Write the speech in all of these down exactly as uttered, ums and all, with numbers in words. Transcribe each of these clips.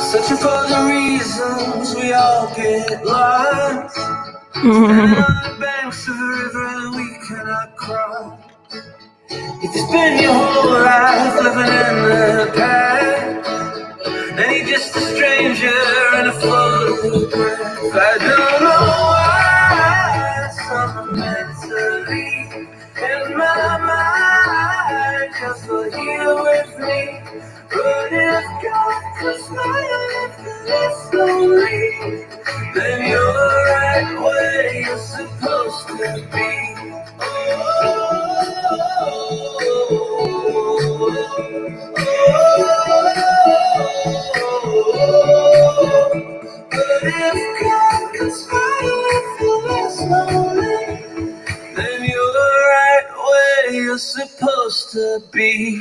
Searching for the reasons we all get lost. Standing on the banks of a river we cannot cross. If you spend your whole life living in the past, and you're just a stranger in a photograph. I don't know why some mentally in my mind just for here with me. But if God could smile this lonely, then you're right where you're supposed to be. But if God could smile if you're less lonely, then you're right where you're supposed to be.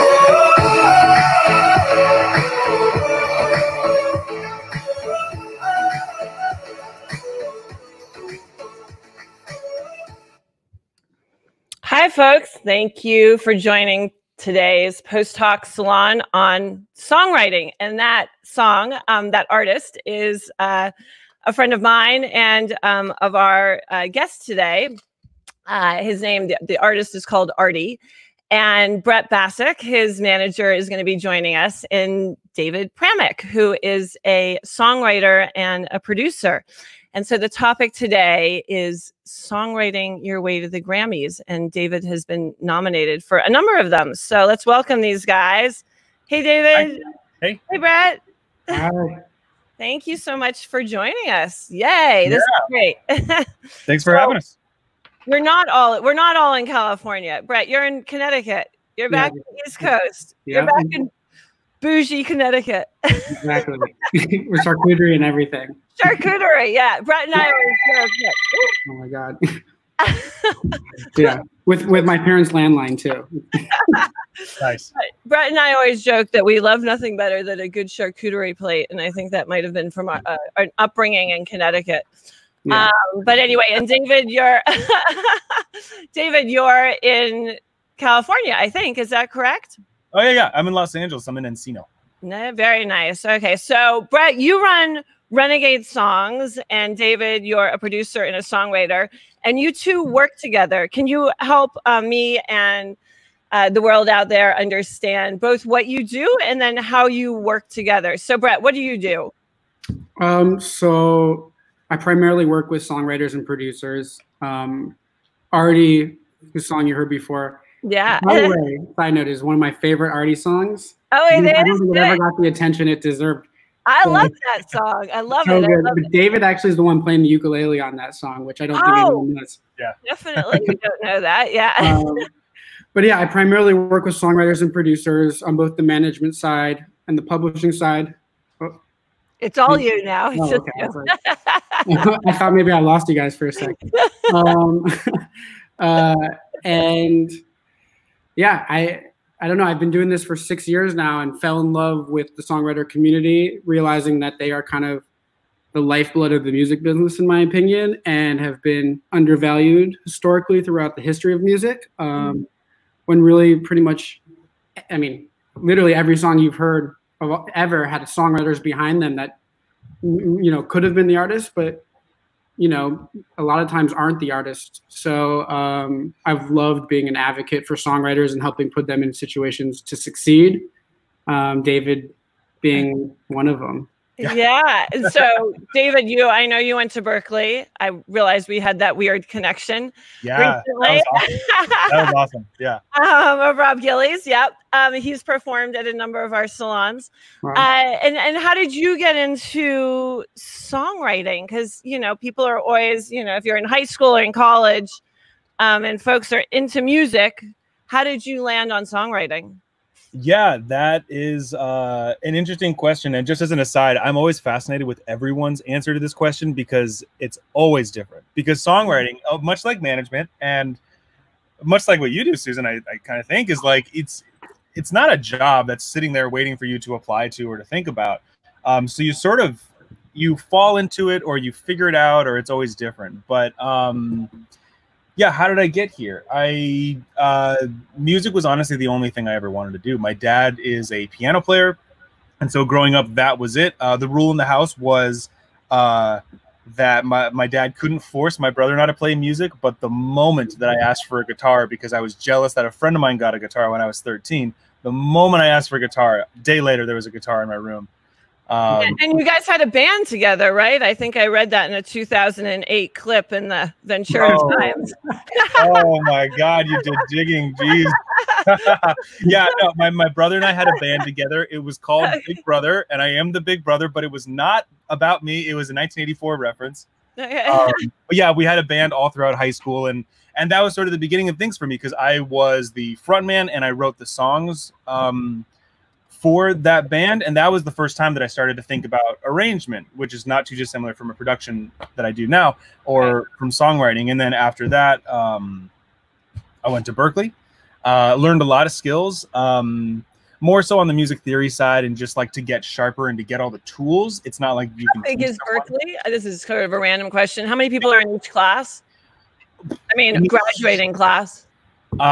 Hi, folks. Thank you for joining today's Post Talk Salon on songwriting. And that song, um, that artist is uh, a friend of mine and um, of our uh, guest today. Uh, his name, the, the artist is called ARTY. And Brett Bassock, his manager, is going to be joining us, and David Pramik, who is a songwriter and a producer. And so the topic today is songwriting your way to the Grammys. And David has been nominated for a number of them. So let's welcome these guys. Hey, David. Hi. Hey. Hey, Brett. Hi. Thank you so much for joining us. Yay. This Yeah. is great. Thanks for so, having us. We're not all we're not all in California. Brett, you're in Connecticut. You're back Yeah. on the East Coast. Yeah. You're back in bougie Connecticut. Exactly. With charcuterie and everything. Charcuterie, yeah. Brett and I are. Oh my God. Yeah. With with my parents' landline too. Nice. Brett and I always joke that we love nothing better than a good charcuterie plate, and I think that might have been from our, uh, our upbringing in Connecticut. Yeah. Um, but anyway, and David, you're David, you're in California, I think. Is that correct? Oh yeah, yeah. I'm in Los Angeles. I'm in Encino. No, very nice. Okay, so Brett, you run Renegade Songs, and David, you're a producer and a songwriter, and you two work together. Can you help uh, me and uh, the world out there understand both what you do and then how you work together? So, Brett, what do you do? Um, so I primarily work with songwriters and producers. Um, ARTY, the song you heard before. Yeah. By the way, side note, is one of my favorite ARTY songs. Oh, it I don't is. think it ever got the attention it deserved. I So, love that song. I love so it. I good. love But it. David actually is the one playing the ukulele on that song, which I don't think Oh. anyone knows. Yeah. Definitely, you don't know that. Yeah. Um, but yeah, I primarily work with songwriters and producers on both the management side and the publishing side. Oh, It's all you now. It's oh, just okay. you. I, was like- I thought maybe I lost you guys for a second. Um, uh, and yeah, I I don't know. I've been doing this for six years now and fell in love with the songwriter community, realizing that they are kind of the lifeblood of the music business, in my opinion, and have been undervalued historically throughout the history of music. Um, when really pretty much, I mean, literally every song you've heard of ever had songwriters behind them that, you know, could have been the artist, but, you know, a lot of times aren't the artist. So um, I've loved being an advocate for songwriters and helping put them in situations to succeed. Um, David being one of them. Yeah. And so, David, you, I know you went to Berkeley. I realized we had that weird connection. Yeah. That recently. was awesome. That was awesome. Yeah. Um, of Rob Gillies. Yep. Um, he's performed at a number of our salons. Wow. Uh, and, and how did you get into songwriting? Because, you know, people are always, you know, if you're in high school or in college um, and folks are into music, how did you land on songwriting? Yeah, that is uh, an interesting question. And just as an aside, I'm always fascinated with everyone's answer to this question because it's always different. Because songwriting, uh, much like management and much like what you do, Susan, I, I kind of think is like it's it's not a job that's sitting there waiting for you to apply to or to think about. Um, so you sort of you fall into it or you figure it out or it's always different. But um, yeah, how did I get here? I uh, music was honestly the only thing I ever wanted to do. My dad is a piano player. And so growing up, that was it. Uh, the rule in the house was uh, that my, my dad couldn't force my brother and I to play music. But the moment that I asked for a guitar, because I was jealous that a friend of mine got a guitar when I was thirteen, the moment I asked for a guitar, a day later, there was a guitar in my room. Um, and, and you guys had a band together, right? I think I read that in a two thousand eight clip in the Ventura oh, Times. Oh my God, you did digging, jeez. Yeah, no, my, my brother and I had a band together. It was called Big Brother, and I am the big brother, but it was not about me. It was a nineteen eighty-four reference. Okay. Um, but yeah, we had a band all throughout high school, and and that was sort of the beginning of things for me, because I was the frontman and I wrote the songs um, for that band, and that was the first time that I started to think about arrangement, which is not too dissimilar from a production that I do now, or right. from songwriting. And then after that, um, I went to Berkeley, uh, learned a lot of skills, um, more so on the music theory side, and just like to get sharper and to get all the tools. It's not like you How can. big is Berkeley? This is sort of a random question. How many people are in each class? I mean, graduating class. Uh,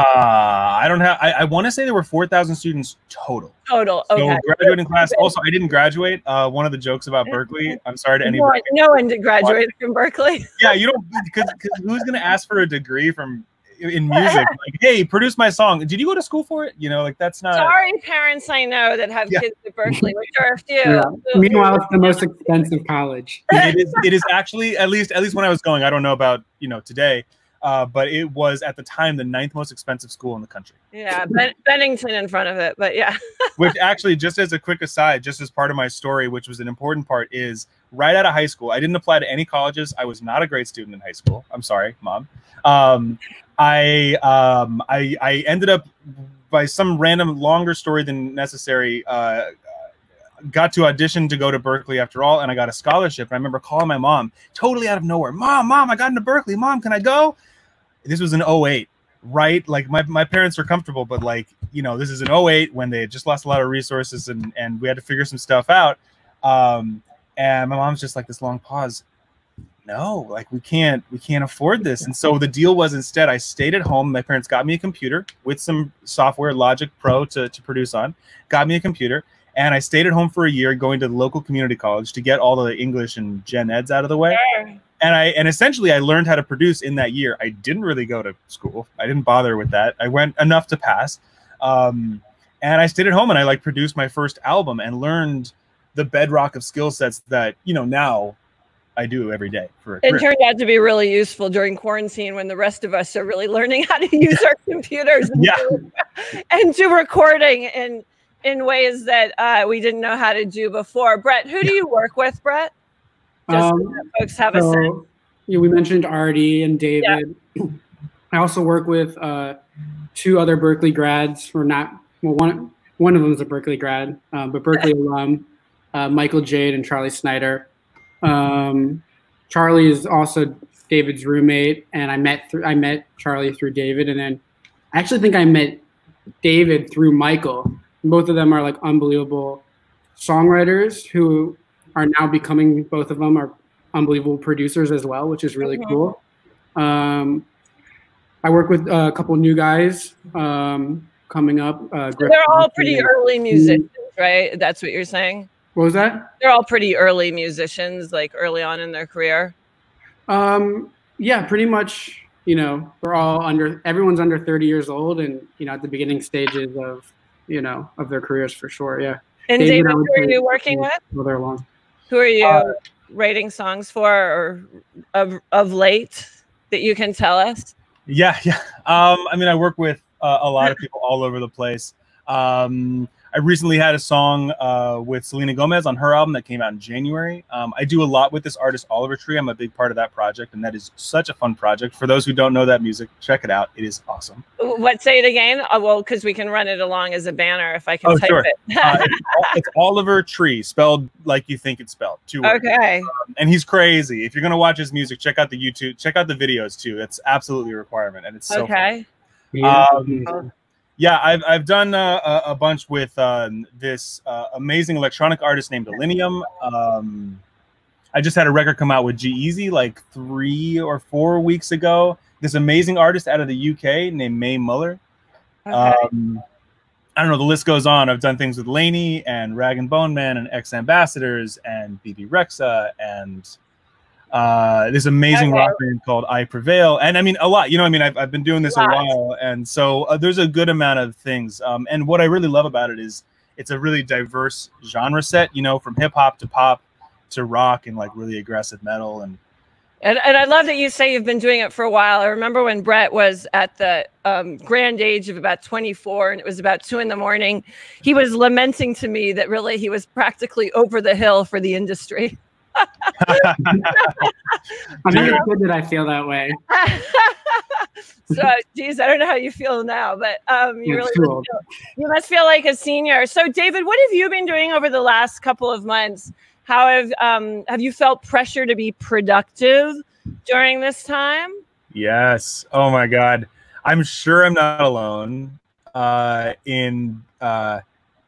I don't have, I, I want to say there were four thousand students total. Total, okay. So graduating class, also, I didn't graduate. Uh, one of the jokes about Berkeley, I'm sorry to any No, no one did graduate from Berkeley. Yeah, you don't, because who's going to ask for a degree from, in music? Like, hey, produce my song. Did you go to school for it? You know, like, that's not. Sorry, parents I know that have yeah. kids at Berkeley, which are a few. Yeah. Meanwhile, it's the most expensive college. It is, it is actually, at least, at least when I was going, I don't know about, you know, today. Uh, but it was at the time the ninth most expensive school in the country. Yeah, ben Bennington in front of it, but yeah. Which actually, just as a quick aside, just as part of my story, which was an important part, is right out of high school, I didn't apply to any colleges. I was not a great student in high school. I'm sorry, Mom. Um, I, um, I I ended up, by some random longer story than necessary, uh, got to audition to go to Berkeley after all, and I got a scholarship. And I remember calling my mom, totally out of nowhere. Mom, Mom, I got into Berkeley. Mom, can I go? This was in oh eight, right? Like my, my parents were comfortable, but like, you know, this is in oh eight when they had just lost a lot of resources, and, and we had to figure some stuff out. Um, and my mom's just like, this long pause. No, like we can't, we can't afford this. And so the deal was, instead I stayed at home. My parents got me a computer with some software, Logic Pro to, to produce on, got me a computer. And I stayed at home for a year, going to the local community college to get all the English and gen eds out of the way. Sure. And I and essentially I learned how to produce in that year. I didn't really go to school. I didn't bother with that. I went enough to pass. Um, and I stayed at home and I like produced my first album and learned the bedrock of skill sets that, you know, now I do every day for a It career. turned out to be really useful during quarantine when the rest of us are really learning how to use our computers and, Yeah. do, and do recording in in ways that uh, we didn't know how to do before. Brett, who do you work with, Brett? Just Um, so that folks have a so, sense. Yeah, we mentioned ARTY and David. Yeah. I also work with uh, two other Berkeley grads, or not, well, one one of them is a Berkeley grad, um, but Berkeley alum, uh, Michael Jade and Charlie Snyder. Um, Charlie is also David's roommate, and I met through I met Charlie through David, and then I actually think I met David through Michael. Both of them are like unbelievable songwriters who are now becoming, both of them are unbelievable producers as well, which is really mm-hmm. cool. Um, I work with uh, a couple new guys um, coming up. Uh, so they're all pretty and, early musicians, right? That's what you're saying? What was that? They're all pretty early musicians, like early on in their career? Um, yeah, pretty much, you know, we're all under, everyone's under thirty years old and, you know, at the beginning stages of, you know, of their careers for sure, yeah. And David, David who are you working with? Further along. Who are you uh, writing songs for, or of, of late, that you can tell us? Yeah, yeah. Um, I mean, I work with uh, a lot of people all over the place. Um, I recently had a song uh, with Selena Gomez on her album that came out in January. Um, I do a lot with this artist, Oliver Tree. I'm a big part of that project, and that is such a fun project. For those who don't know that music, check it out. It is awesome. What? Say it again? Oh, well, because we can run it along as a banner if I can oh, type sure. it. uh, it's, it's Oliver Tree, spelled like you think it's spelled. Two words. Okay. Um, and he's crazy. If you're going to watch his music, check out the YouTube. Check out the videos, too. That's absolutely a requirement, and it's so okay. fun. Um, Yeah, I've, I've done uh, a, a bunch with um, this uh, amazing electronic artist named Illenium. Um, I just had a record come out with G-Eazy like three or four weeks ago. This amazing artist out of the U K named Mae Muller. Okay. Um, I don't know, the list goes on. I've done things with Lainey and Rag and Bone Man and X Ambassadors and B B Rexa and uh, this amazing okay. rock band called I Prevail. And I mean, a lot, you know, I mean, I've, I've been doing this a, a while. And so uh, there's a good amount of things. Um, and what I really love about it is it's a really diverse genre set, you know, from hip hop to pop to rock and like really aggressive metal. And And, and I love that you say you've been doing it for a while. I remember when Brett was at the um, grand age of about twenty-four and it was about two in the morning, he was lamenting to me that really he was practically over the hill for the industry. I think it's good that I feel that way. So, geez, I don't know how you feel now, but um, you really must feel, you must feel like a senior. So, David, what have you been doing over the last couple of months? How have um, have you felt pressure to be productive during this time? Yes. Oh my God. I'm sure I'm not alone. Uh, in uh,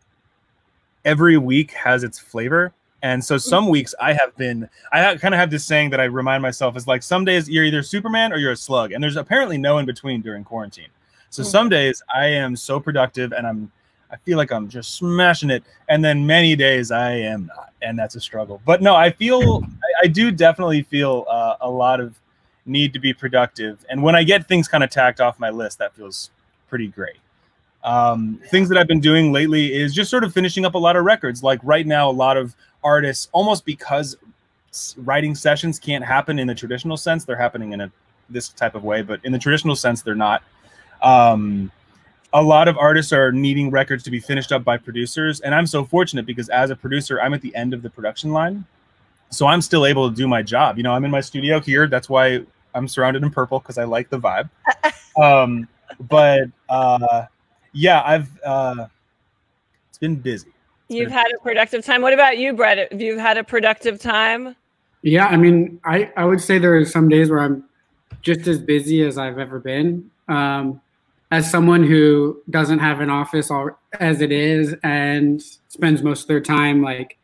every week has its flavor, and so some weeks I have been. I have, kind of have this saying that I remind myself is like some days you're either Superman or you're a slug, and there's apparently no in between during quarantine. So some days I am so productive and I'm. I feel like I'm just smashing it. And then many days I am not, and that's a struggle. But no, I feel, I, I do definitely feel uh, a lot of need to be productive. And when I get things kind of tacked off my list, that feels pretty great. Um, things that I've been doing lately is just sort of finishing up a lot of records. Like right now, a lot of artists, almost because writing sessions can't happen in the traditional sense, they're happening in a this type of way, but in the traditional sense, they're not. Um, A lot of artists are needing records to be finished up by producers. And I'm so fortunate because as a producer, I'm at the end of the production line. So I'm still able to do my job. You know, I'm in my studio here. That's why I'm surrounded in purple because I like the vibe. Um, but uh, yeah, I've, uh, it's been busy. It's You've been had a productive time. What about you, Brett? Have you had a productive time? Yeah, I mean, I, I would say there are some days where I'm just as busy as I've ever been. Um, As someone who doesn't have an office all, as it is and spends most of their time like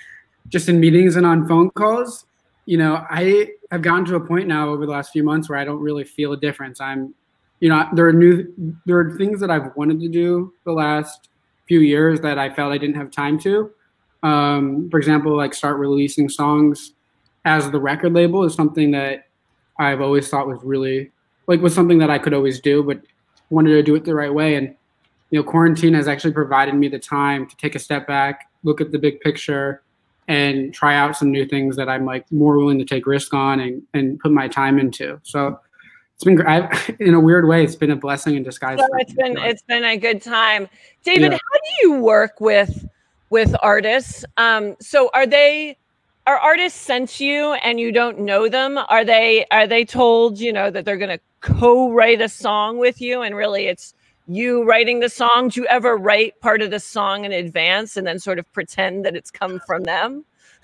just in meetings and on phone calls, you know, I have gotten to a point now over the last few months where I don't really feel a difference. I'm, you know, there are new, there are things that I've wanted to do the last few years that I felt I didn't have time to. Um, for example, like start releasing songs as the record label is something that I've always thought was really like was something that I could always do, but wanted to do it the right way. And, you know, quarantine has actually provided me the time to take a step back, look at the big picture and try out some new things that I'm like more willing to take risk on and, and put my time into. So it's been, I've, in a weird way, it's been a blessing in disguise. So it's been, me. it's been a good time. David, yeah. How do you work with, with artists? Um, so are they, are artists sent you and you don't know them? Are they, are they told, you know, that they're going to co-write a song with you and really it's you writing the song? Do you ever write part of the song in advance and then sort of pretend that it's come from them?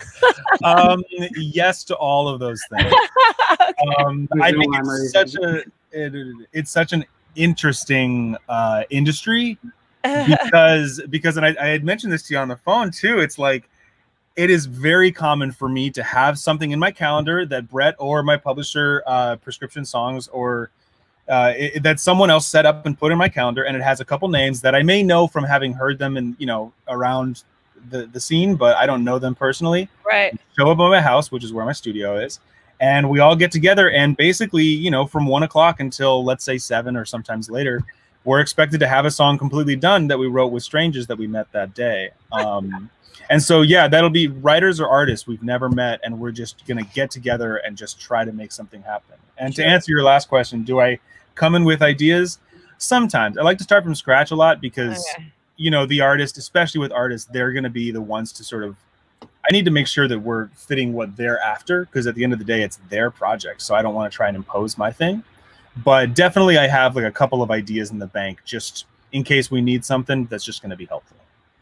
um, yes to all of those things. Okay. Um, I think it's such a it, it's such an interesting uh, industry because because and I, I had mentioned this to you on the phone too. It's like it is very common for me to have something in my calendar that Brett or my publisher, uh, Prescription Songs, or uh, it, that someone else set up and put in my calendar, and it has a couple names that I may know from having heard them and you know around the the scene, but I don't know them personally. Right. Show up at my house, which is where my studio is, and we all get together, and basically, you know, from one o'clock until let's say seven or sometimes later, we're expected to have a song completely done that we wrote with strangers that we met that day. Um, And so, yeah, that'll be writers or artists we've never met, and we're just going to get together and just try to make something happen. And sure. To answer your last question, do I come in with ideas? Sometimes. I like to start from scratch a lot because, okay. you know, the artist, especially with artists, they're going to be the ones to sort of, I need to make sure that we're fitting what they're after because at the end of the day, it's their project. So I don't want to try and impose my thing. But definitely I have like a couple of ideas in the bank just in case we need something that's just going to be helpful.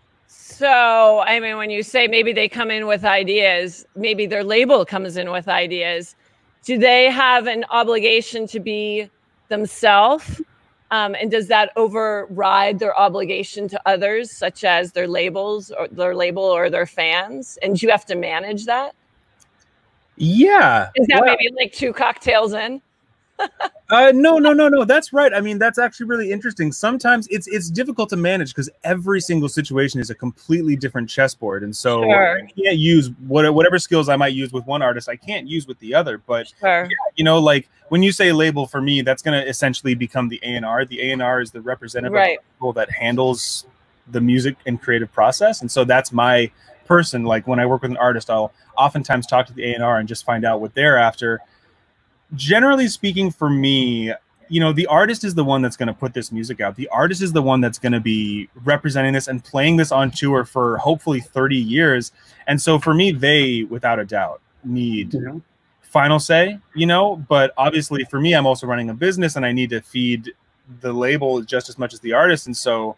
So, I mean, when you say maybe they come in with ideas, maybe their label comes in with ideas, do they have an obligation to be themselves? Um, and does that override their obligation to others, such as their labels or their label or their fans? And do you have to manage that? Yeah. Is that well, maybe like two cocktails in? Uh, no, no, no, no. That's right. I mean, that's actually really interesting. Sometimes it's it's difficult to manage because every single situation is a completely different chessboard, and so Sure. I can't use what, whatever skills I might use with one artist, I can't use with the other. But Sure. yeah, you know, like when you say label, for me, that's going to essentially become the A and R. The A and R is the representative Right. of the people that handles the music and creative process, and so that's my person. Like when I work with an artist, I'll oftentimes talk to the A and R and just find out what they're after. Generally speaking, for me, you know, the artist is the one that's going to put this music out. The artist is the one that's going to be representing this and playing this on tour for hopefully thirty years. And so for me, they, without a doubt, need Yeah. final say, you know, but obviously for me, I'm also running a business and I need to feed the label just as much as the artist. And so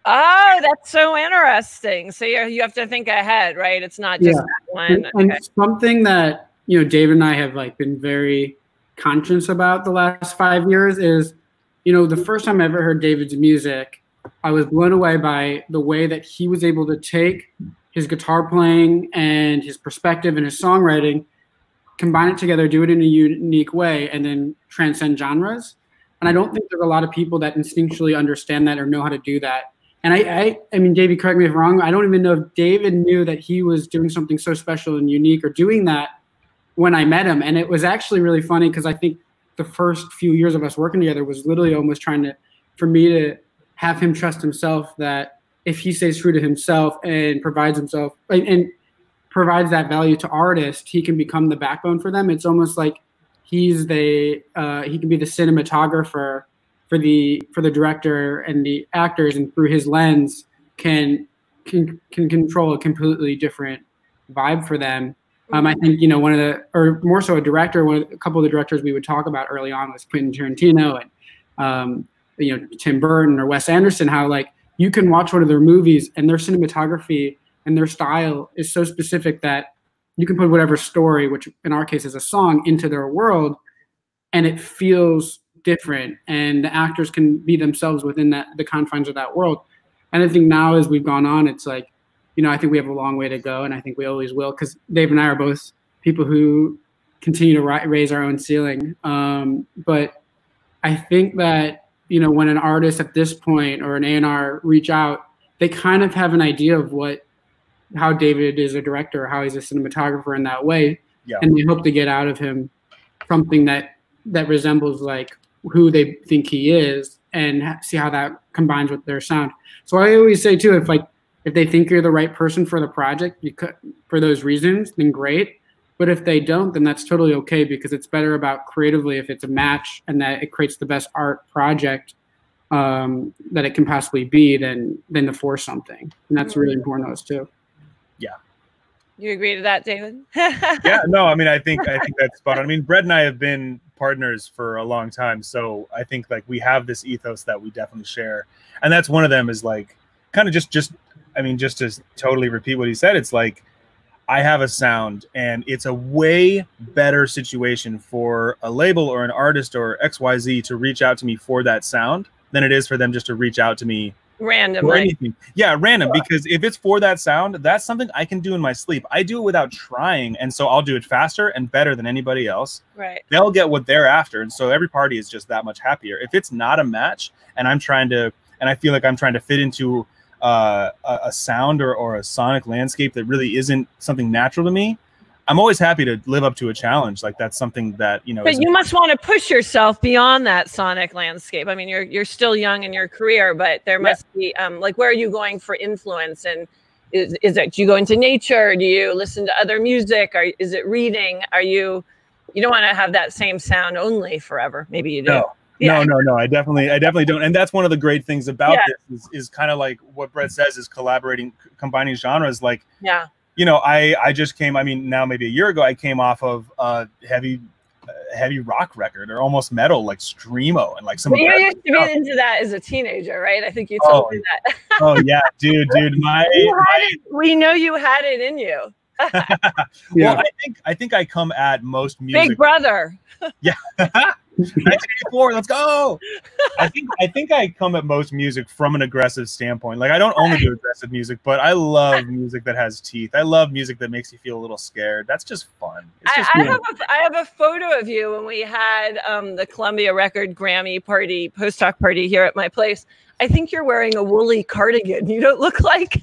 Oh, that's so interesting. So you you have to think ahead, right? It's not just Yeah. that one. And, and Okay. something that, you know, David and I have like been very conscious about the last five years is, you know, the first time I ever heard David's music, I was blown away by the way that he was able to take his guitar playing and his perspective and his songwriting, combine it together, do it in a unique way, and then transcend genres. And I don't think there's a lot of people that instinctually understand that or know how to do that. And I, I, I mean, David, correct me if I'm wrong, I don't even know if David knew that he was doing something so special and unique or doing that when I met him. And it was actually really funny because I think the first few years of us working together was literally almost trying to, for me to have him trust himself that if he stays true to himself and provides himself and, and provides that value to artists, he can become the backbone for them. It's almost like he's the, uh, he can be the cinematographer for the, for the director and the actors, and through his lens can, can, can control a completely different vibe for them. Um, I think, you know, one of the, or more so a director, one of, a couple of the directors we would talk about early on was Quentin Tarantino and, um, you know, Tim Burton or Wes Anderson, how like you can watch one of their movies and their cinematography and their style is so specific that you can put whatever story, which in our case is a song, into their world, and it feels different, and the actors can be themselves within that, the confines of that world. And I think now as we've gone on, it's like, you know, I think we have a long way to go, and I think we always will, because Dave and I are both people who continue to ri- raise our own ceiling. Um, but I think that, you know, when an artist at this point or an A and R reach out, they kind of have an idea of what, how David is a director, how he's a cinematographer in that way, yeah. and they hope to get out of him something that that resembles like who they think he is, and ha- see how that combines with their sound. So I always say too, if like, if they think you're the right person for the project because, for those reasons, then great. But if they don't, then that's totally okay, because it's better about creatively if it's a match and that it creates the best art project um, that it can possibly be than, than to force something. And that's really important to us too. Yeah. You agree to that, David? Yeah, no, I mean, I think, I think that's spot on. I mean, Brett and I have been partners for a long time. So I think like we have this ethos that we definitely share. And that's one of them is like, kind of just, just, I mean, just to totally repeat what he said, it's like, I have a sound and it's a way better situation for a label or an artist or X Y Z to reach out to me for that sound than it is for them just to reach out to me randomly. for anything. Yeah, random, because if it's for that sound, that's something I can do in my sleep. I do it without trying, and so I'll do it faster and better than anybody else. Right. They'll get what they're after, and so every party is just that much happier. If it's not a match and I'm trying to, and I feel like I'm trying to fit into uh, a, a sound or, or a sonic landscape that really isn't something natural to me, I'm always happy to live up to a challenge. Like that's something that, you know. But you must want to push yourself beyond that sonic landscape. I mean, you're you're still young in your career, but there must yeah. be um, like, where are you going for influence? And is is it, do you go into nature? Do you listen to other music? Or is it reading? Are you, you don't want to have that same sound only forever. Maybe you do. No. Yeah. No, no, no. I definitely, I definitely don't. And that's one of the great things about yeah. this is, is kind of like what Brett says is collaborating, combining genres. Like, yeah. You know, I, I just came, I mean, now maybe a year ago, I came off of a heavy, uh, heavy rock record or almost metal, like Screamo and like some well, of you that. used to be into that as a teenager, right? I think you told oh, me that. Oh, yeah, dude, dude. My, you my it, we know you had it in you. yeah. Well, I think, I think I come at most music. Big brother. Yeah. nineteen eighty-four, let's go. I think I think I come at most music from an aggressive standpoint. Like I don't only do aggressive music, but I love music that has teeth. I love music that makes you feel a little scared. That's just fun. It's just I, I, fun. have a, I have a photo of you when we had um, the Columbia Record Grammy party, post hoc party here at my place. I think you're wearing a woolly cardigan. You don't look like.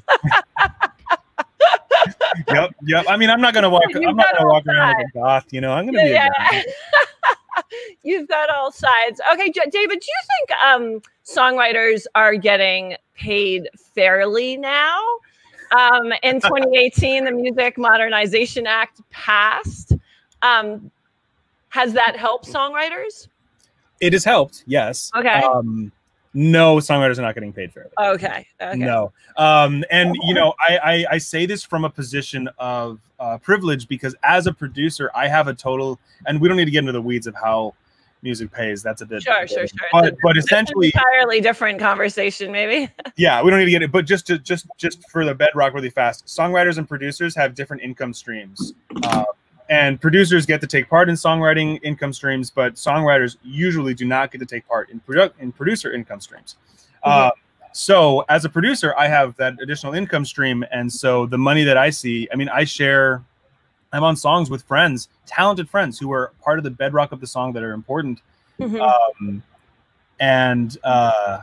Yep, yep. I mean, I'm not gonna walk. You've I'm not gonna walk around like a goth. You know, I'm gonna yeah, be. A yeah. You've got all sides. Okay, J David, do you think um, songwriters are getting paid fairly now? Um, in twenty eighteen, the Music Modernization Act passed. Um, has that helped songwriters? It has helped. Yes. Okay. Um, No, songwriters are not getting paid fairly. Okay. Okay. No. Um, and, you know, I, I, I say this from a position of uh, privilege because as a producer, I have a total, and we don't need to get into the weeds of how music pays. That's a bit. Sure, sure, sure. But, but essentially. An entirely different conversation, maybe. Yeah, we don't need to get it. But just to, just, just for the bedrock really fast, songwriters and producers have different income streams. Uh, And producers get to take part in songwriting income streams, but songwriters usually do not get to take part in, produ in producer income streams. Mm-hmm. uh, so as a producer, I have that additional income stream. And so the money that I see, I mean, I share, I'm on songs with friends, talented friends who are part of the bedrock of the song that are important. Mm-hmm. um, and uh,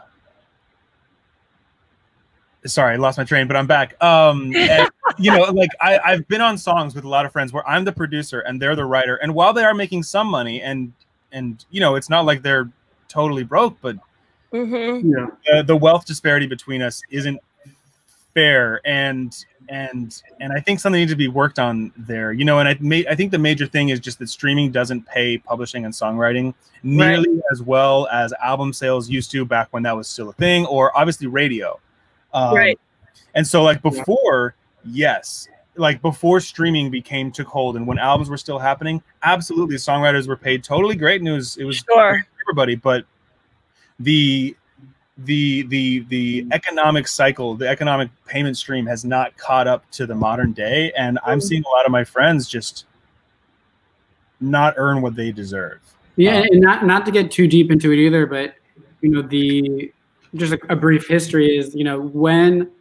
sorry, I lost my train, but I'm back. Um, and, you know, like I, I've been on songs with a lot of friends where I'm the producer and they're the writer. And while they are making some money and, and, you know, it's not like they're totally broke, but mm-hmm. you know, uh, the wealth disparity between us isn't fair. And, and, and I think something needs to be worked on there, you know, and I may, I think the major thing is just that streaming doesn't pay publishing and songwriting nearly right. as well as album sales used to back when that was still a thing, or obviously radio. Um, right. And so like before, yes, like before streaming became took hold and when albums were still happening, absolutely songwriters were paid totally great and it was, it was sure. everybody, but the, the, the, the economic cycle, the economic payment stream has not caught up to the modern day. And I'm mm-hmm. seeing a lot of my friends just not earn what they deserve. Yeah. Um, and not, not to get too deep into it either, but you know, the, just a, a brief history is, you know, when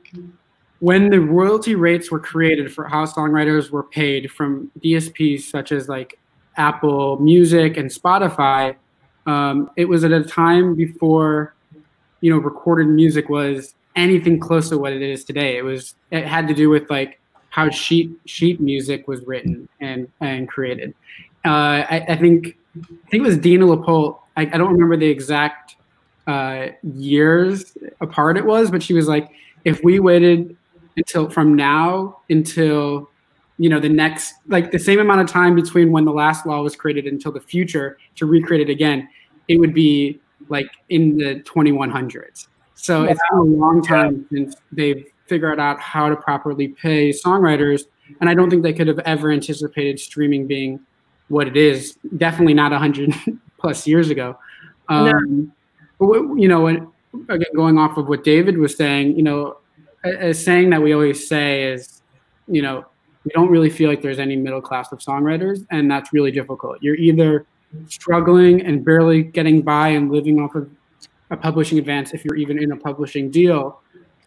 when the royalty rates were created for how songwriters were paid from D S Ps such as like Apple Music and Spotify, um, it was at a time before, you know, recorded music was anything close to what it is today. It was it had to do with like how sheet sheet music was written and and created. Uh, I, I think I think it was Dina LaPolt. I, I don't remember the exact uh, years apart it was, but she was like, if we waited until from now until, you know, the next, like the same amount of time between when the last law was created until the future to recreate it again, it would be like in the twenty-one hundreds. So wow. It's been a long time since they've figured out how to properly pay songwriters. And I don't think they could have ever anticipated streaming being what it is. Definitely not a hundred plus years ago. Um, no. But, you know, again, going off of what David was saying, you know, a, a saying that we always say is, you know, we don't really feel like there's any middle class of songwriters, and that's really difficult. You're either struggling and barely getting by and living off of a publishing advance if you're even in a publishing deal,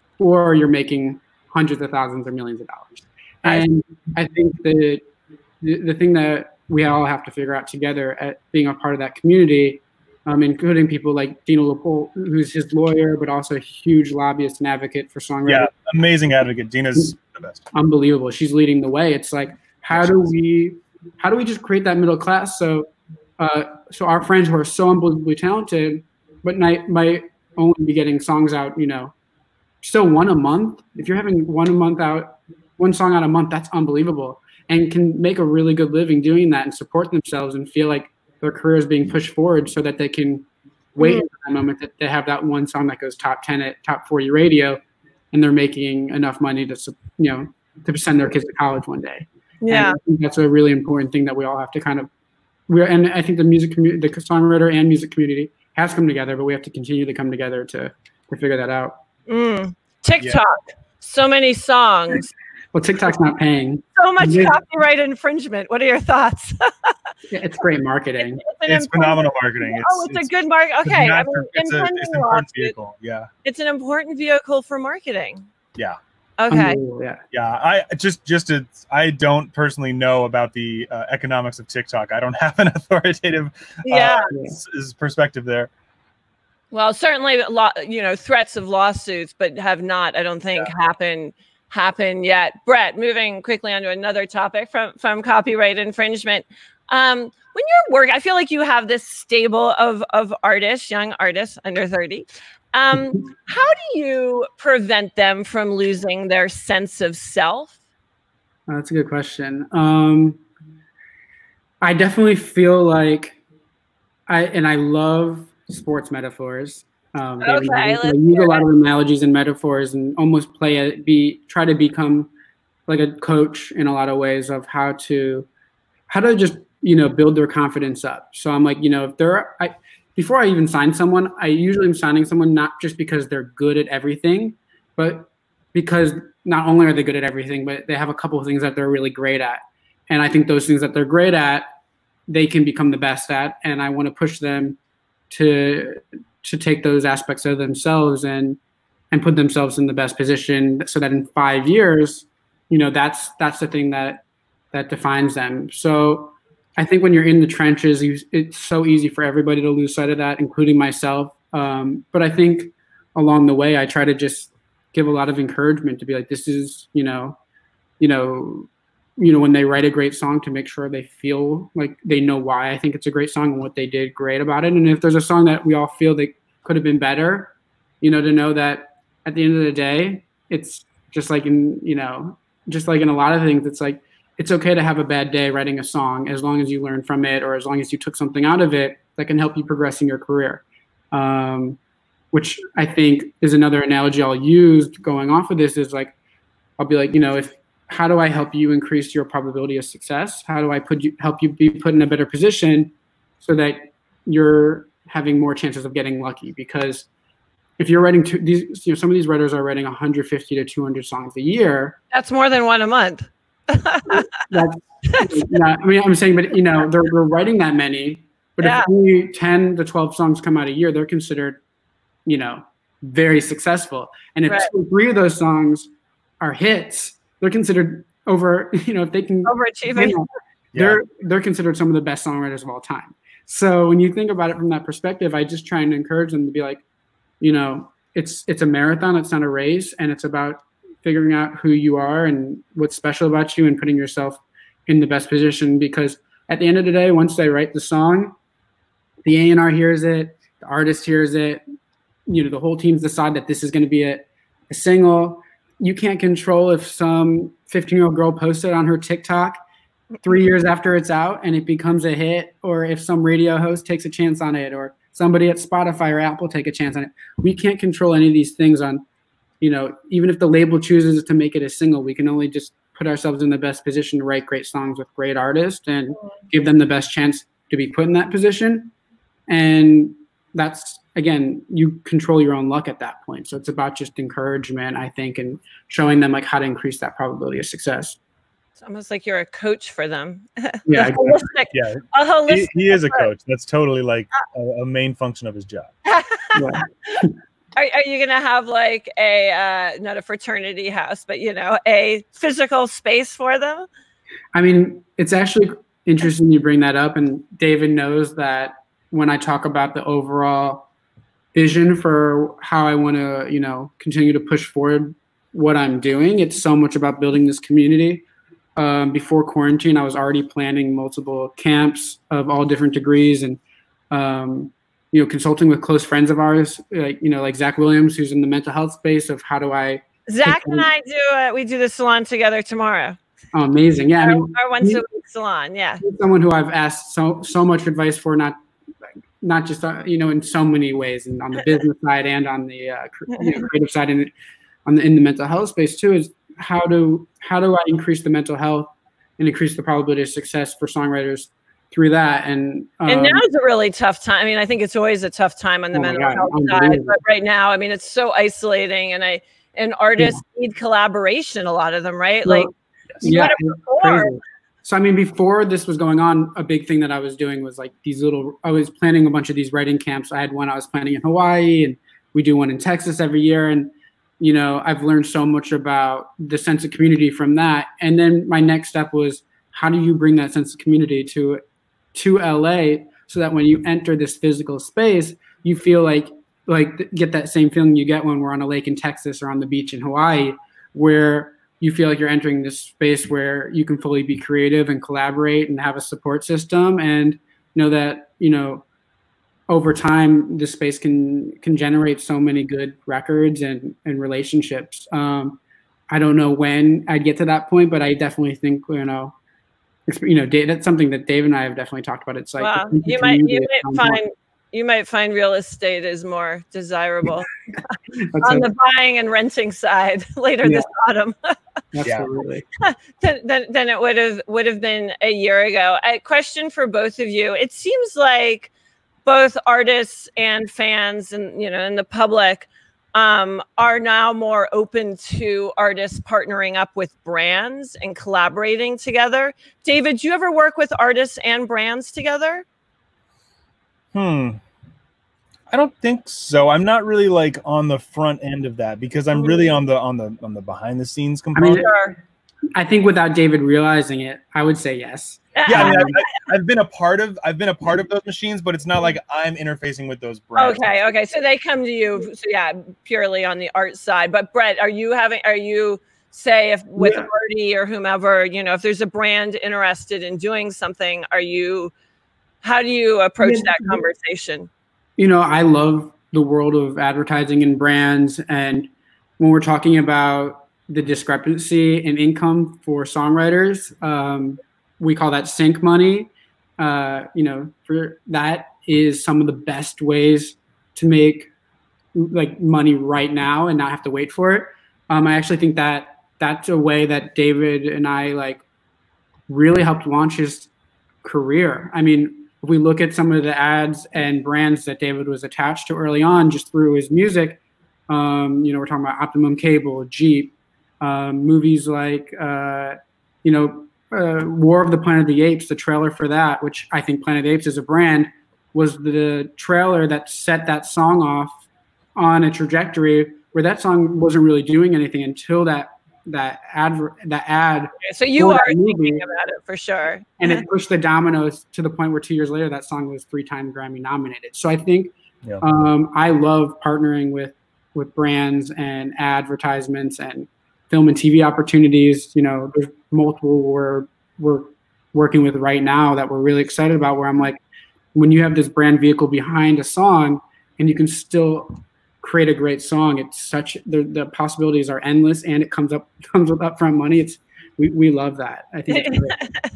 or you're making hundreds of thousands or millions of dollars. And I think the, the, the thing that we all have to figure out together at being a part of that community, Um, including people like Dina LaPolt, who's his lawyer, but also a huge lobbyist and advocate for songwriting. Yeah, amazing advocate. Dina's the best. Unbelievable. She's leading the way. It's like, how do we, how do we just create that middle class? So, uh, so our friends who are so unbelievably talented, but might might only be getting songs out, you know, still one a month. If you're having one a month out, one song out a month, that's unbelievable, and can make a really good living doing that and support themselves and feel like their career is being pushed forward so that they can wait mm-hmm. for the moment that they have that one song that goes top ten at top forty radio, and they're making enough money to, you know, to send their kids to college one day. Yeah. And I think that's a really important thing that we all have to kind of, we're, and I think the music community, the songwriter and music community has come together, but we have to continue to come together to, to figure that out. Mm. TikTok, yeah. So many songs. Well, TikTok's not paying. So much yeah. copyright infringement. What are your thoughts? It's great marketing. It's, it's phenomenal marketing. It's, oh, it's, it's a good market. Okay, it's, I mean, it's, a, it's an important vehicle. Yeah, it's an important vehicle for marketing. Yeah. Okay. Yeah. Yeah. I just just to, I don't personally know about the uh, economics of TikTok. I don't have an authoritative yeah. uh, perspective there. Well, certainly, you know, threats of lawsuits, but have not, I don't think, yeah. happened happen yet. Brett, moving quickly on to another topic from from copyright infringement. Um, when you're working, I feel like you have this stable of of artists, young artists under thirty. Um, how do you prevent them from losing their sense of self? Oh, that's a good question. Um, I definitely feel like I and I love sports metaphors. Um, okay, I, I use a lot of analogies and metaphors, and almost play it. Be try to become like a coach in a lot of ways of how to how to just you know build their confidence up. So I'm like, you know, if they're I. Before I even sign someone, I usually am signing someone not just because they're good at everything, but because not only are they good at everything, but they have a couple of things that they're really great at. And I think those things that they're great at, they can become the best at. And I want to push them to to take those aspects of themselves and and put themselves in the best position so that in five years, you know, that's that's the thing that that defines them. So I think when you're in the trenches, you, it's so easy for everybody to lose sight of that, including myself. Um, but I think along the way, I try to just give a lot of encouragement to be like, this is, you know, you know, you know, when they write a great song, to make sure they feel like they know why I think it's a great song and what they did great about it. And if there's a song that we all feel that could have been better, you know, to know that at the end of the day, it's just like in, you know, just like in a lot of things, it's like, it's okay to have a bad day writing a song as long as you learn from it, or as long as you took something out of it that can help you progress in your career. Um, which I think is another analogy I'll use going off of this is like, I'll be like, you know, if, how do I help you increase your probability of success? How do I put you, help you be put in a better position so that you're having more chances of getting lucky? Because if you're writing two, these, you know, some of these writers are writing one hundred fifty to two hundred songs a year. That's more than one a month. That's not, I mean, I'm saying, but you know, they're, they're writing that many, but yeah. if only ten to twelve songs come out a year, they're considered, you know, very successful. And if right. two or three of those songs are hits, they're considered over, you know, if they can overachieving, you know, they're, yeah. they're considered some of the best songwriters of all time. So when you think about it from that perspective, I just try and encourage them to be like, you know, it's, it's a marathon, it's not a race, and it's about figuring out who you are and what's special about you and putting yourself in the best position. Because at the end of the day, once they write the song, the A and R hears it, the artist hears it, you know, the whole teams decide that this is going to be a, a single. You can't control if some fifteen-year-old girl posts it on her TikTok three years after it's out and it becomes a hit, or if some radio host takes a chance on it, or somebody at Spotify or Apple take a chance on it. We can't control any of these things on, you know, even if the label chooses to make it a single, we can only just put ourselves in the best position to write great songs with great artists and give them the best chance to be put in that position. And that's, again, you control your own luck at that point. So it's about just encouragement, I think, and showing them like how to increase that probability of success. It's almost like you're a coach for them. Yeah, a holistic, yeah. A holistic he, he is a coach. That's totally like a, a main function of his job. Yeah. Are, are you going to have like a, uh, not a fraternity house, but, you know, a physical space for them? I mean, it's actually interesting you bring that up. And David knows that when I talk about the overall vision for how I want to, you know, continue to push forward what I'm doing, it's so much about building this community. Um, before quarantine, I was already planning multiple camps of all different degrees and, um, you know, consulting with close friends of ours, like, you know, like Zach Williams, who's in the mental health space of how do I. Zach and I do, uh, we do the salon together tomorrow. Oh, amazing. Yeah. Our, I mean, our once a week salon. Yeah. He's someone who I've asked so, so much advice for, not, not just, uh, you know, in so many ways, and on the business side and on the uh, you know, creative side and on the, in the mental health space too, is how do, how do I increase the mental health and increase the probability of success for songwriters through that. And um, and now is a really tough time. I mean, I think it's always a tough time on the oh mental God, health side, but right now, I mean, it's so isolating, and I and artists yeah. need collaboration. A lot of them, right? Well, like, you yeah, gotta perform. so I mean, before this was going on, a big thing that I was doing was like these little, I was planning a bunch of these writing camps. I had one I was planning in Hawaii, and we do one in Texas every year. And, you know, I've learned so much about the sense of community from that. And then my next step was, how do you bring that sense of community to, to L A so that when you enter this physical space, you feel like, like get that same feeling you get when we're on a lake in Texas or on the beach in Hawaii, where you feel like you're entering this space where you can fully be creative and collaborate and have a support system, and know that, you know, over time, this space can can generate so many good records and, and relationships. Um, I don't know when I'd get to that point, but I definitely think, you know, you know, Dave, that's something that Dave and I have definitely talked about. It's like, wow. you might you might find you might find real estate is more desirable on the buying and renting side later yeah. this autumn. Absolutely. than, than, than it would have would have been a year ago. A question for both of you. It seems like both artists and fans and, you know, and the public um, are now more open to artists partnering up with brands and collaborating together. David, do you ever work with artists and brands together? Hmm. I don't think so. I'm not really like on the front end of that, because I'm really on the on the on the behind the scenes component. I mean, I think without David realizing it, I would say yes. Yeah, I mean, I've, I've been a part of I've been a part of those machines, but it's not like I'm interfacing with those brands. Okay, okay, so they come to you, so yeah, purely on the art side. But Brett, are you having? Are you say if with yeah. ARTY or whomever, you know, if there's a brand interested in doing something, are you? How do you approach that conversation? You know, I love the world of advertising and brands, and when we're talking about the discrepancy in income for songwriters, um, we call that sync money. Uh, you know, for that is some of the best ways to make like money right now and not have to wait for it. Um, I actually think that that's a way that David and I like really helped launch his career. I mean, if we look at some of the ads and brands that David was attached to early on, just through his music, um, you know, we're talking about Optimum Cable, Jeep, um, movies like, uh, you know, uh, War of the Planet of the Apes, the trailer for that, which I think Planet of the Apes as a brand was the trailer that set that song off on a trajectory where that song wasn't really doing anything until that that ad that ad. So you are thinking about it for sure. And it pushed the dominoes to the point where two years later that song was three-time Grammy nominated. So I think yeah. um, I love partnering with with brands and advertisements and film and T V opportunities. You know, there's multiple we're we're working with right now that we're really excited about, where I'm like, when you have this brand vehicle behind a song and you can still create a great song, it's such the, the possibilities are endless, and it comes up comes with upfront money. It's we, we love that. I think it's great.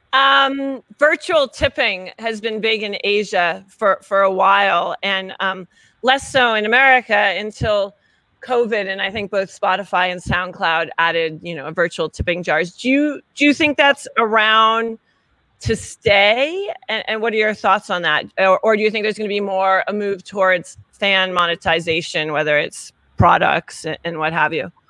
um virtual tipping has been big in Asia for for a while, and um less so in America until COVID, and I think both Spotify and SoundCloud added, you know, virtual tipping jars. Do you do you think that's around to stay? And, and what are your thoughts on that? Or, or do you think there's going to be more a move towards fan monetization, whether it's products and, and what have you?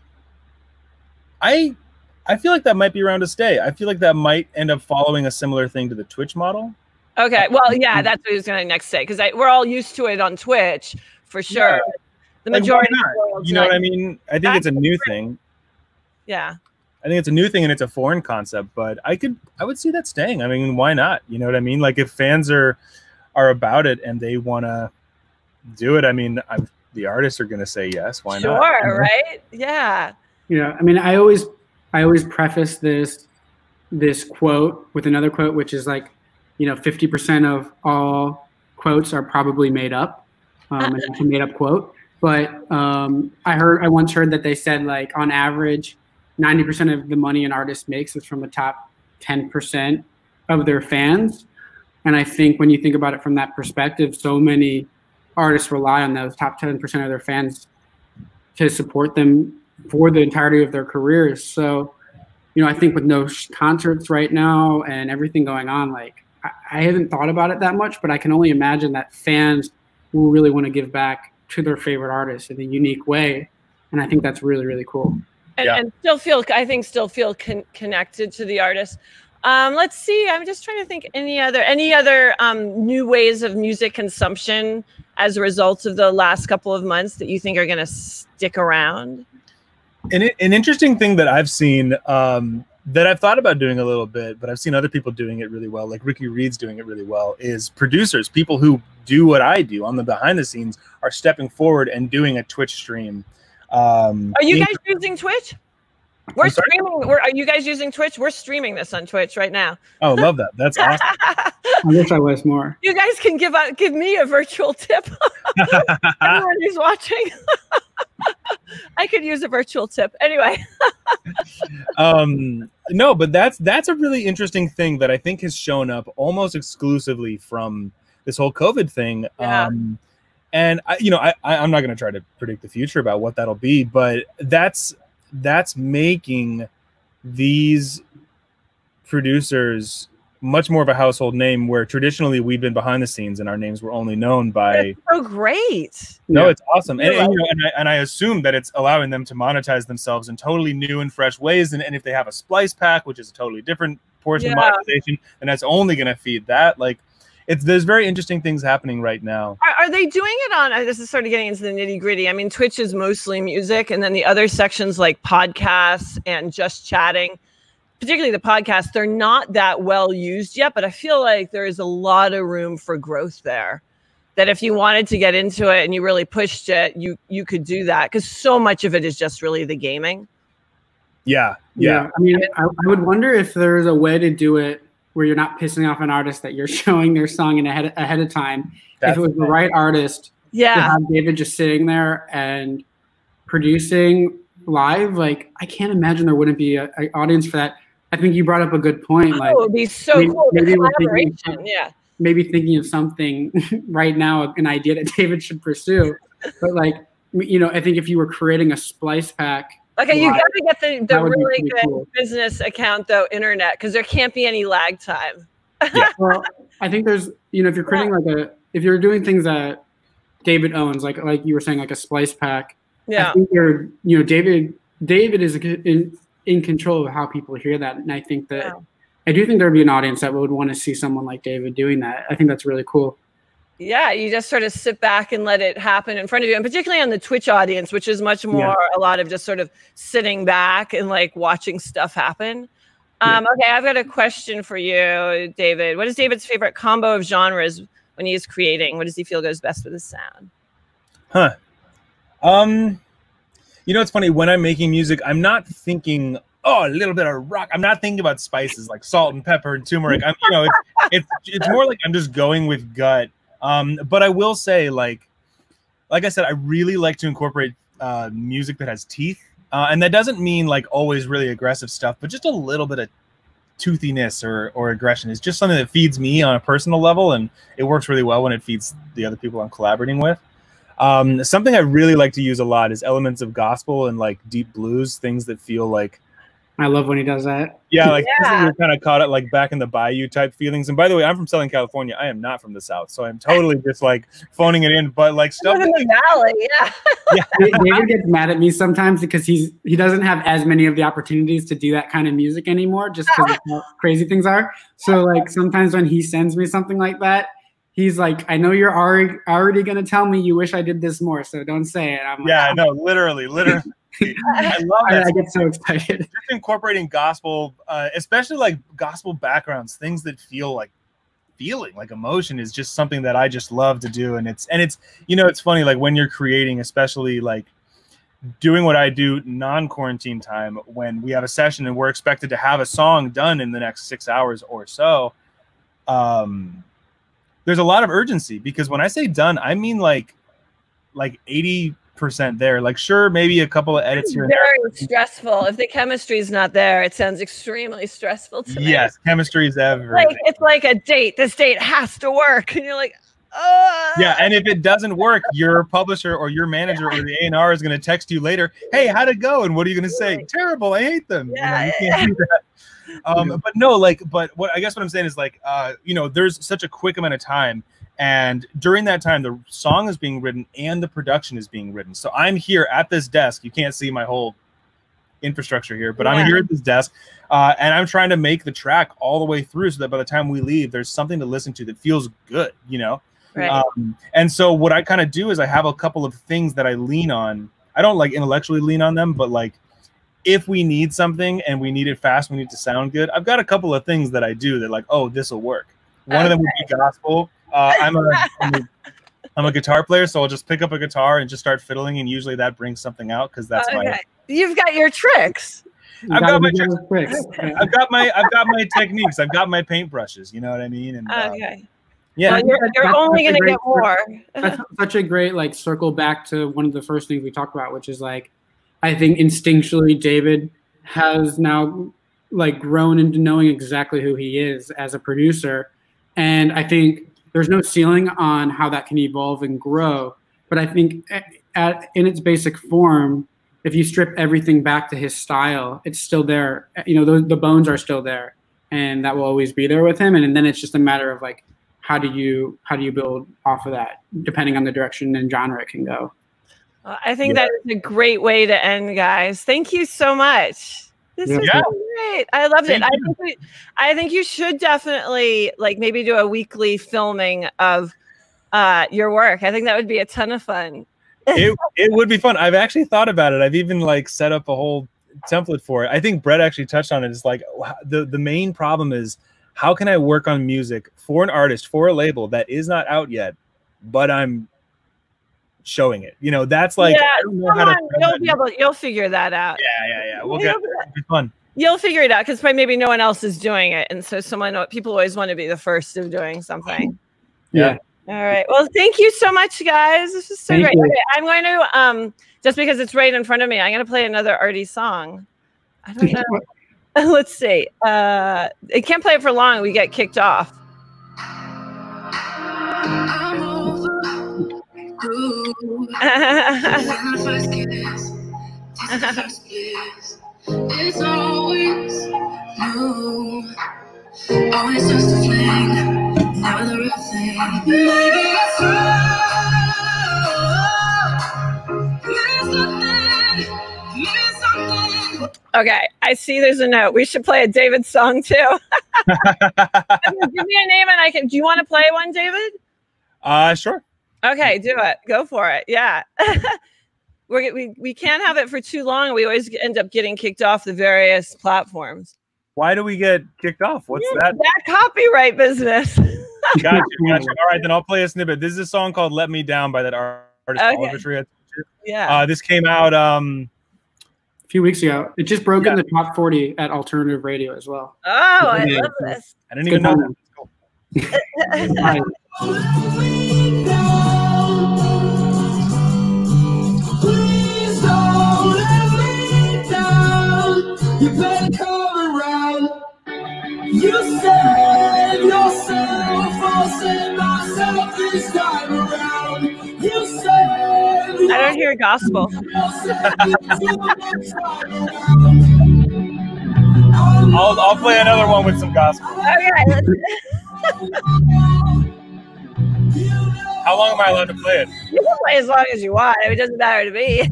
I I feel like that might be around to stay. I feel like that might end up following a similar thing to the Twitch model. Okay, well, yeah, that's what I was going to next say, because we're all used to it on Twitch for sure. Yeah. The majority like, of the world, you know like, what I mean? I think it's a new thing. Yeah. I think it's a new thing and it's a foreign concept, but I could, I would see that staying. I mean, why not? You know what I mean? Like if fans are, are about it and they want to do it, I mean, I'm, the artists are going to say yes. Why sure, not? Sure, right? Yeah. You know, I mean, I always, I always preface this, this quote with another quote, which is like, you know, fifty percent of all quotes are probably made up. Um, and it's a made up quote. But um, I heard, I once heard that they said like on average, ninety percent of the money an artist makes is from the top ten percent of their fans. And I think when you think about it from that perspective, so many artists rely on those top ten percent of their fans to support them for the entirety of their careers. So, you know, I think with no concerts right now and everything going on, like I, I haven't thought about it that much, but I can only imagine that fans will really want to give back to their favorite artists in a unique way. And I think that's really, really cool. and, yeah. and still feel, I think, still feel con connected to the artist. Um, let's see. I'm just trying to think any other any other um, new ways of music consumption as a result of the last couple of months that you think are going to stick around. An, an interesting thing that I've seen um, that I've thought about doing a little bit, but I've seen other people doing it really well, like Ricky Reed's doing it really well, is producers, people who do what I do on the behind the scenes, are stepping forward and doing a Twitch stream. Um, are you guys using Twitch? We're streaming. We're, are you guys using Twitch? We're streaming this on Twitch right now. Oh, love that. That's awesome. I wish I was more. You guys can give out, give me a virtual tip. Everyone who's watching. I could use a virtual tip. Anyway. um, no, but that's that's a really interesting thing that I think has shown up almost exclusively from this whole COVID thing. Yeah. Um, and I, you know, I, I I'm not going to try to predict the future about what that'll be, but that's that's making these producers much more of a household name, where traditionally we've been behind the scenes and our names were only known by. That's so great. No, Yeah. it's awesome. And, and, you know, and, I, and I assume that it's allowing them to monetize themselves in totally new and fresh ways. And, and if they have a splice pack, which is a totally different portion Yeah. of monetization, then that's only going to feed that. Like, it's, there's very interesting things happening right now. Are, are they doing it on, uh, this is sort of getting into the nitty gritty. I mean, Twitch is mostly music, and then the other sections like podcasts and just chatting, particularly the podcasts, they're not that well used yet, but I feel like there is a lot of room for growth there. That if you wanted to get into it and you really pushed it, you you could do that, because so much of it is just really the gaming. Yeah. Yeah. Yeah, I mean, I, I would wonder if there's a way to do it where you're not pissing off an artist that you're showing their song in ahead ahead of time. That's if it was the right artist, to Yeah. have David just sitting there and producing live, like I can't imagine there wouldn't be an audience for that. I think you brought up a good point. Like, Oh, it would be so maybe- cool. The maybe we're thinking collaboration. of- Yeah. maybe thinking of something right now, an idea that David should pursue. But like, you know, I think if you were creating a splice pack. Okay, you live, got to get the, the that would be really pretty good cool. business account, though, internet, because there can't be any lag time. Well, I think there's, you know, if you're creating like a, if you're doing things that David owns, like like you were saying, like a splice pack. Yeah. I think you're, you know, David David is in in control of how people hear that, and I think that Yeah. I do think there'd be an audience that would want to see someone like David doing that. I think that's really cool. Yeah, you just sort of sit back and let it happen in front of you, and particularly on the Twitch audience, which is much more Yeah. a lot of just sort of sitting back and like watching stuff happen. Um, okay, I've got a question for you, David. What is David's favorite combo of genres when he is creating? What does he feel goes best with his sound? Huh. Um, you know, it's funny, when I'm making music, I'm not thinking, oh, a little bit of rock. I'm not thinking about spices like salt and pepper and turmeric. I'm, you know, it's, it's, it's more like I'm just going with gut. Um, but I will say, like, like I said, I really like to incorporate uh, music that has teeth. Uh, and that doesn't mean like always really aggressive stuff, but just a little bit of toothiness or, or aggression is just something that feeds me on a personal level. And it works really well when it feeds the other people I'm collaborating with. Um, something I really like to use a lot is elements of gospel and like deep blues, things that feel like, I love when he does that. yeah, like Yeah. you're kind of caught up like back in the bayou type feelings. And by the way, I'm from Southern California. I am not from the South, so I'm totally just like phoning it in. But like stuff, Live in the valley, yeah. yeah, David gets mad at me sometimes because he's he doesn't have as many of the opportunities to do that kind of music anymore, just because of how crazy things are. So like sometimes when he sends me something like that, he's like, I know you're already already gonna tell me you wish I did this more, so don't say it. I'm like, yeah, no, literally, literally. I love I, that. I get so excited. Just incorporating gospel, uh, especially like gospel backgrounds, things that feel like feeling like emotion is just something that I just love to do. And it's, and it's, you know, it's funny, like when you're creating, especially like doing what I do non-quarantine time, when we have a session and we're expected to have a song done in the next six hours or so, um, there's a lot of urgency, because when I say done, I mean like, like eighty percent there. Like, sure, maybe a couple of edits here and Very there. stressful. If the chemistry is not there, it sounds extremely stressful to me. Yes, chemistry is everything. Like it's like a date. This date has to work, and you're like, oh. Yeah, and if it doesn't work, your publisher or your manager or the A and R is going to text you later, hey, how'd it go? And what are you going to say? Terrible, I hate them. Yeah, You know, you can't do that. Um, but no, like, but what I guess what I'm saying is like, uh, you know, there's such a quick amount of time. And during that time, the song is being written and the production is being written. So I'm here at this desk. You can't see my whole infrastructure here, but yeah. I'm here at this desk, uh, and I'm trying to make the track all the way through so that by the time we leave, there's something to listen to that feels good, you know? Right. Um, and so what I kind of do is I have a couple of things that I lean on. I don't like intellectually lean on them, but like if we need something and we need it fast, we need to sound good. I've got a couple of things that I do that like, oh, this will work. One okay. of them would be gospel. Uh, I'm, a, I'm, a, I'm a guitar player, so I'll just pick up a guitar and just start fiddling, and usually that brings something out because that's okay. my. You've got your tricks. I've got my tricks. I've got my I've got my techniques. I've got my paintbrushes. You know what I mean? And okay. Uh, yeah, well, you're, you're only going to get more. That's such a great like circle back to one of the first things we talked about, which is like, I think instinctually David has now like grown into knowing exactly who he is as a producer, and I think there's no ceiling on how that can evolve and grow. But I think at, in its basic form, if you strip everything back to his style, it's still there. You know, the, the bones are still there, and that will always be there with him. And, and then it's just a matter of like, how do you how do you build off of that, depending on the direction and genre it can go. Well, I think yeah. that is a great way to end, guys. Thank you so much. This yeah. was yeah. so great. I loved Thank it. I think, we, I think you should definitely like maybe do a weekly filming of uh, your work. I think that would be a ton of fun. it, it would be fun. I've actually thought about it. I've even like set up a whole template for it. I think Brett actually touched on it. It's like the, the main problem is how can I work on music for an artist, for a label that is not out yet, but I'm showing it. You know, that's like, yeah, I don't know how on, to you'll be able, you'll figure that out. Yeah, yeah, yeah. We'll get, it'll be fun. You'll figure it out because maybe no one else is doing it. And so someone, people always want to be the first of doing something. Yeah. All right. Well, thank you so much, guys. This is so thank great. You. Okay, I'm going to, um, just because it's right in front of me, I'm going to play another ARTY song. I don't know. Let's see. Uh, I can't play it for long. We get kicked off. I'm over. It's always you. Always just a fling, never the real thing. Maybe it's wrong. There's nothing, there's something. Okay, I see there's a note. We should play a David song too. Give me a name and I can. Do you want to play one, David? Uh, sure. Okay, do it. Go for it. Yeah. We're, we we can't have it for too long. We always end up getting kicked off the various platforms. Why do we get kicked off? What's yeah, that? That copyright business. Gotcha, gotcha. All right, then I'll play a snippet. This is a song called "Let Me Down" by that artist. Okay. Oliver. Yeah. Uh, this came out um, a few weeks ago. It just broke yeah. in the top forty at alternative radio as well. Oh, I yeah. love this. I didn't even know that. Cool. Please don't let me down. You better come around. You saved yourself, I'll save myself this time around. You saved I don't hear gospel. I'll, I'll play another one with some gospel. Okay. Let's... How long am I allowed to play it? You can play as long as you want. It doesn't matter to me.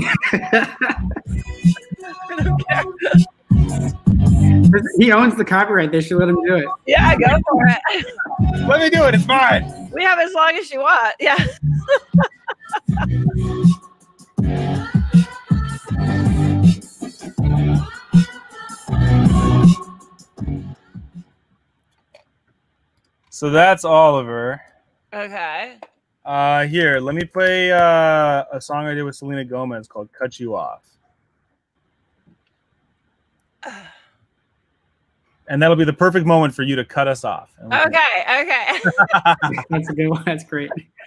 I don't care. He owns the copyright. They should let him do it. Yeah, go for it. Let me do it. It's fine. We have as long as you want. Yeah. So that's Oliver. Okay. Uh, here, let me play uh, a song I did with Selena Gomez called "Cut You Off," and that'll be the perfect moment for you to cut us off. Okay. Okay. That's a good one. That's great.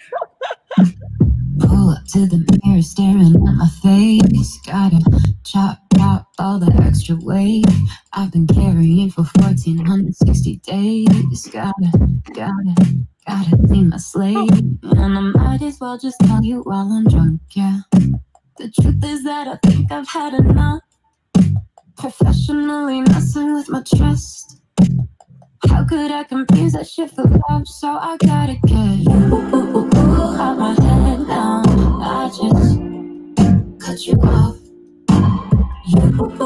Pull up to the mirror, staring at my face. Gotta chop out all the extra weight I've been carrying for fourteen sixty days. Gotta, gotta, gotta clean my slate. And I might as well just tell you while I'm drunk, yeah. The truth is that I think I've had enough. Professionally messing with my trust. How could I confuse that shit for love? So I gotta get you out my head now. I just cut you off. You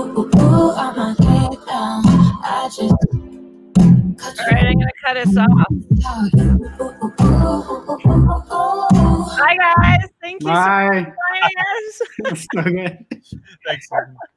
right, I'm gonna cut us off. Bye, guys. Thank you Bye. so much for joining us. Okay. Thanks.